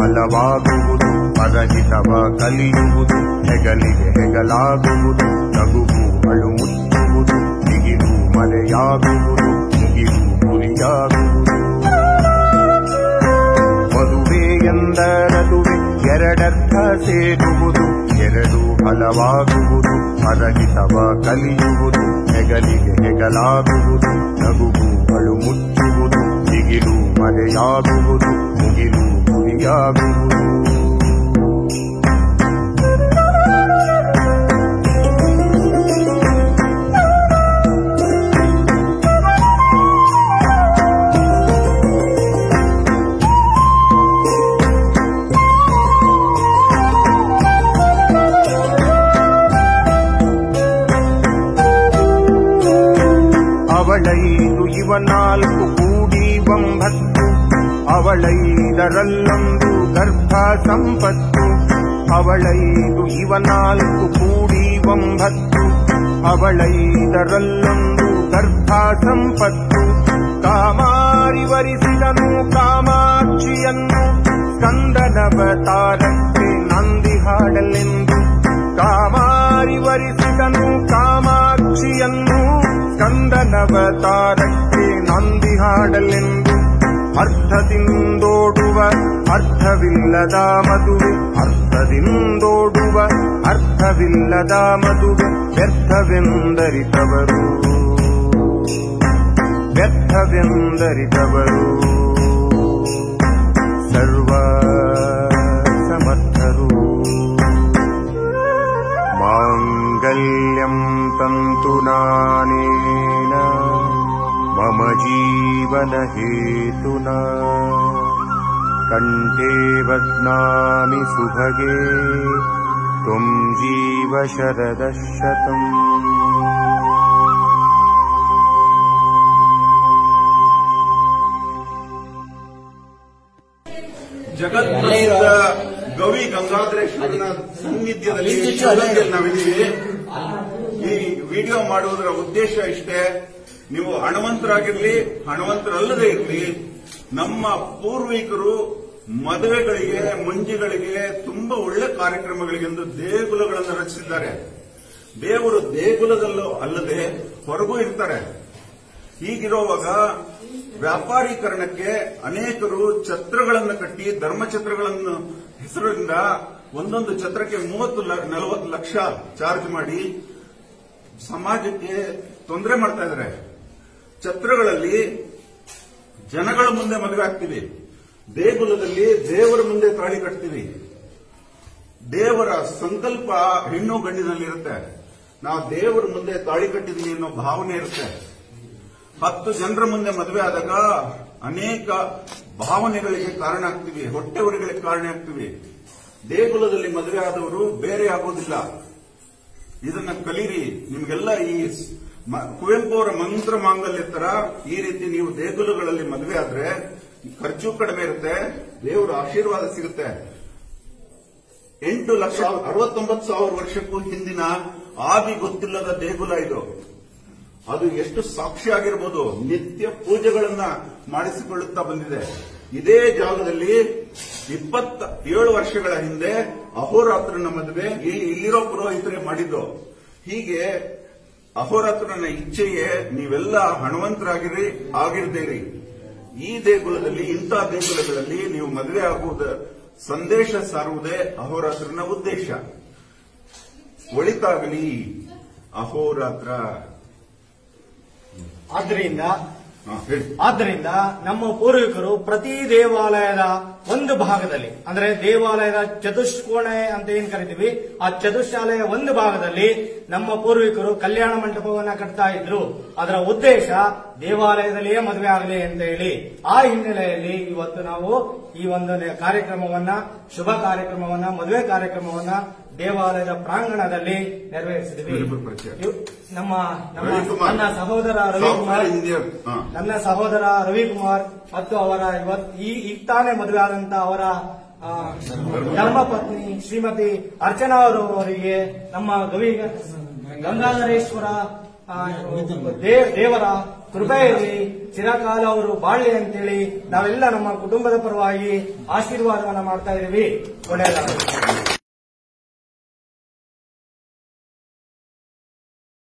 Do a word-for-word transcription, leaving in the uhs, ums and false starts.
ಫಲವಾಗುವುದು ಪರಹಿತವ ಕಲಿಯುವುದು ಹೆಗಲಿಗೆ ಹೆಗಲಾಗುವುದು ನಗುವು ಅಳು ಮುಚ್ಚುವುದು ದಿಗಿಲು ಮರೆಯಾಗುವುದು ಮುಗಿಲು ಗುರಿಯಾಗುವುದು ಮದುವೆ ಎಂದರದುವೆ ಎರಡರ್ಥ ಸೇರುವುದು ಎರಡು ಫಲವಾಗುವುದು ಪರಹಿತವ ಕಲಿಯುವುದು ಹೆಗಲಿಗೆ ಹೆಗಲಾಗುವುದು ನಗುವು ಅಳು ಮುಚ್ಚುವುದು ದಿಗಿಲು ಮರೆಯಾಗುವುದು ಮುಗಿಲು ಗುರಿಯಾಗುವುದು ಅವಳೈದು ಇವ ನಾಲ್ಕು ಕೂಡಿ ಒಂಬತ್ತು ಅವಳೈದರಲ್ಲೊಂದು ಗರ್ಭ ಸಂಪತ್ತು ಅವಳೈದು ಇವ ನಾಲ್ಕು ಕೂಡಿ ಒಂಬತ್ತು ಅವಳೈದರಲ್ಲೊಂದು ಗರ್ಭ ಸಂಪತ್ತು ಕಾಮಾರಿ ವರಿಸಿದನು ಕಾಮಾಕ್ಷಿಯನ್ನು ಸ್ಕಂದನವತಾರಕ್ಕೆ ನಂದಿ ಹಾಡಲೆಂದು ಕಾಮಾರಿ ವರಿಸಿದನು ಕಾಮಾಕ್ಷಿಯನ್ನು ಸ್ಕಂದನವತಾರಕ್ಕೆ ನಂದಿ ಹಾಡಲೆಂದು ಅರ್ಥದಿಂದೋಡುವ ಅರ್ಥವಿಲ್ಲದ ಮದುವೆ ಅರ್ಥದಿಂದೋಡುವ ಅರ್ಥವಿಲ್ಲದ ಮದುವೆ ವ್ಯರ್ಥವೆಂದರಿತವರು ವ್ಯರ್ಥವೆಂದರಿತವರು ಸರ್ವ ಸಮರ್ಥರು ಮಾಂಗಲ್ಯಂ ತಂತುನಾನೇನ ಮಮ ಜೀವನ ಹೇತುನಾ ಕಂಠೇ ಬಧ್ನಾಮಿ ಸುಭಗೆ ತ್ವಂ ಜೀವ ಶರದಃ ಶತಂ. ಜಗತ್ಪ್ರಸಿದ್ಧ ಗವಿ ಗಂಗಾಧರೇಶ್ವರನ ಸಾನ್ನಿಧ್ಯದಲ್ಲಿ ನಾವಿದ್ದೀವಿ. ಈ ವಿಡಿಯೋ ಮಾಡುವುದರ ಉದ್ದೇಶ ಇಷ್ಟೇ, ನೀವು ಹಣವಂತರಾಗಿರ್ಲಿ ಹಣವಂತರಲ್ಲದೆ ಇರಲಿ, ನಮ್ಮ ಪೂರ್ವಿಕರು ಮದುವೆಗಳಿಗೆ ಮುಂಜಿಗಳಿಗೆ ತುಂಬಾ ಒಳ್ಳೆ ಕಾರ್ಯಕ್ರಮಗಳಿಗೆಂದು ದೇಗುಲಗಳನ್ನು ರಚಿಸಿದ್ದಾರೆ. ದೇವರು ದೇಗುಲದಲ್ಲೂ ಅಲ್ಲದೆ ಹೊರಗೂ ಇರ್ತಾರೆ. ಹೀಗಿರುವಾಗ ವ್ಯಾಪಾರೀಕರಣಕ್ಕೆ ಅನೇಕರು ಛತ್ರಗಳನ್ನು ಕಟ್ಟಿ ಧರ್ಮಛತ್ರಗಳನ್ನು ಹೆಸರಿನಿಂದ ಒಂದೊಂದು ಛತ್ರಕ್ಕೆ ಮೂವತ್ತು ನಲವತ್ತು ಲಕ್ಷ ಚಾರ್ಜ್ ಮಾಡಿ ಸಮಾಜಕ್ಕೆ ತೊಂದರೆ ಮಾಡ್ತಾ ಇದ್ದಾರೆ. ಛತ್ರಗಳಲ್ಲಿ ಜನಗಳ ಮುಂದೆ ಮದುವೆ ಆಗ್ತೀವಿ, ದೇಗುಲದಲ್ಲಿ ದೇವರ ಮುಂದೆ ತಾಳಿ ಕಟ್ತೀವಿ. ದೇವರ ಸಂಕಲ್ಪ ಹೆಣ್ಣು ಗಂಡಿನಲ್ಲಿರುತ್ತೆ. ನಾವು ದೇವರ ಮುಂದೆ ತಾಳಿ ಕಟ್ಟಿದೀವಿ ಅನ್ನೋ ಭಾವನೆ ಇರುತ್ತೆ. ಹತ್ತು ಜನರ ಮುಂದೆ ಮದುವೆ ಆದಾಗ ಅನೇಕ ಭಾವನೆಗಳಿಗೆ ಕಾರಣ ಆಗ್ತೀವಿ, ಹೊಟ್ಟೆ ಉರಿಗಳಿಗೆ ಕಾರಣ ಆಗ್ತೀವಿ. ದೇಗುಲದಲ್ಲಿ ಮದುವೆ ಆದವರು ಬೇರೆ ಆಗೋದಿಲ್ಲ. ಇದನ್ನ ಕಲೀರಿ. ನಿಮ್ಗೆಲ್ಲ ಈ ಕುವೆಂಪು ಅವರ ಮಂತ್ರ ಮಾಂಗಲ್ಯ ತರ ಈ ರೀತಿ ನೀವು ದೇಗುಲಗಳಲ್ಲಿ ಮದುವೆ ಆದ್ರೆ ಖರ್ಚು ಕಡಿಮೆ ಇರುತ್ತೆ, ದೇವರ ಆಶೀರ್ವಾದ ಸಿಗುತ್ತೆ. ಎಂಟು ಲಕ್ಷ ಅರವತ್ತೊಂಬತ್ತು ಸಾವಿರ ವರ್ಷಕ್ಕೂ ಹಿಂದಿನ ಆದಿ ಗೊತ್ತಿಲ್ಲದ ದೇಗುಲ ಇದು. ಅದು ಎಷ್ಟು ಸಾಕ್ಷಿಯಾಗಿರ್ಬೋದು. ನಿತ್ಯ ಪೂಜೆಗಳನ್ನ ಮಾಡಿಸಿಕೊಳ್ಳುತ್ತಾ ಬಂದಿದೆ. ಇದೇ ಜಾಗದಲ್ಲಿ ಇಪ್ಪತ್ತ ಏಳು ವರ್ಷಗಳ ಹಿಂದೆ ಅಹೋರಾತ್ರನ ಮದುವೆ ಇಲ್ಲಿರೋ ಪುರೋಹಿತರೇ ಮಾಡಿದ್ದು. ಹೀಗೆ ಅಹೋರಾತ್ರನ ಇಚ್ಛೆಯೇ ನೀವೆಲ್ಲ ಹಣವಂತರಾಗಿರಿ ಆಗಿರ್ದೇರಿ. ಈ ದೇಗುಲದಲ್ಲಿ ಇಂಥ ದೇಗುಲಗಳಲ್ಲಿ ನೀವು ಮದುವೆ ಆಗುವುದ ಸಂದೇಶ ಸಾರುವುದೇ ಅಹೋರಾತ್ರನ ಉದ್ದೇಶ. ಒಳಿತಾಗಲಿ ಅಹೋರಾತ್ರ. ಆದ್ದರಿಂದ ಆದ್ದರಿಂದ ನಮ್ಮ ಪೂರ್ವಿಕರು ಪ್ರತಿ ದೇವಾಲಯದ ಒಂದು ಭಾಗದಲ್ಲಿ, ಅಂದ್ರೆ ದೇವಾಲಯದ ಚತುಷ್ಕೋಣೆ ಅಂತ ಏನ್ ಕರಿತೀವಿ, ಆ ಚತುಶಾಲೆಯ ಒಂದು ಭಾಗದಲ್ಲಿ ನಮ್ಮ ಪೂರ್ವಿಕರು ಕಲ್ಯಾಣ ಮಂಟಪವನ್ನ ಕಟ್ತಾ ಇದ್ರು. ಅದರ ಉದ್ದೇಶ ದೇವಾಲಯದಲ್ಲಿಯೇ ಮದುವೆ ಆಗಲಿ ಅಂತ ಹೇಳಿ. ಆ ಹಿನ್ನೆಲೆಯಲ್ಲಿ ಇವತ್ತು ನಾವು ಈ ಒಂದು ಕಾರ್ಯಕ್ರಮವನ್ನ, ಶುಭ ಕಾರ್ಯಕ್ರಮವನ್ನ, ಮದುವೆ ಕಾರ್ಯಕ್ರಮವನ್ನ ದೇವಾಲಯದ ಪ್ರಾಂಗಣದಲ್ಲಿ ನೆರವೇರಿಸಿದ್ವಿ. ನಮ್ಮ ನನ್ನ ಸಹೋದರ ರವಿಕುಮಾರ್ ನನ್ನ ಸಹೋದರ ರವಿಕುಮಾರ್ ಮತ್ತು ಅವರ ಇವತ್ತು ಈಗ ತಾನೇ ಮದುವೆ ಆದಂತ ಅವರ ಧರ್ಮಪತ್ನಿ ಶ್ರೀಮತಿ ಅರ್ಚನಾ ಅವರವರಿಗೆ ನಮ್ಮ ಗವಿ ಗಂಗಾಧರೇಶ್ವರ ದೇವರ ಕೃಪೆ ಇರಲಿ, ಚಿರಕಾಲ ಅವರು ಬಾಳ್ಲಿ ಅಂತೇಳಿ ನಾವೆಲ್ಲ ನಮ್ಮ ಕುಟುಂಬದ ಪರವಾಗಿ ಆಶೀರ್ವಾದವನ್ನ ಮಾಡ್ತಾ ಇದೀವಿ. ಒಳ್ಳೆಯದಾಗಲಿ.